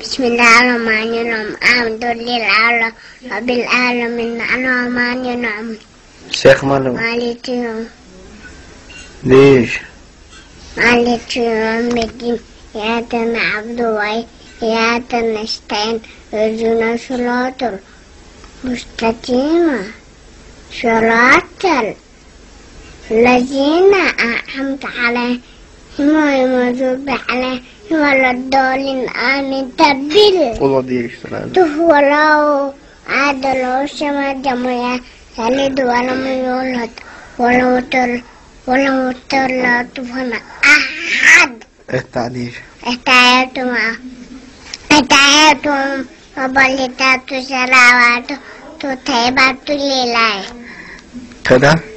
بسم الله الرحمن الرحيم الحمد لله رب العالمين الرحمن الرحيم شيخ مالو مالك يوم ليش مالك يوم الدين إياك نعبد وإياك نستعين اهدنا الصراط المستقيم صراط الذين أنعمت عليهم غير المغضوب عليهم ولا الضالين آمين تبل هو الله أحد له الصمد لم يلد ولم يولد ولم يكن له كفوا أحد. التعليش التحيات وبلغت الصلوات طيبات لله. كده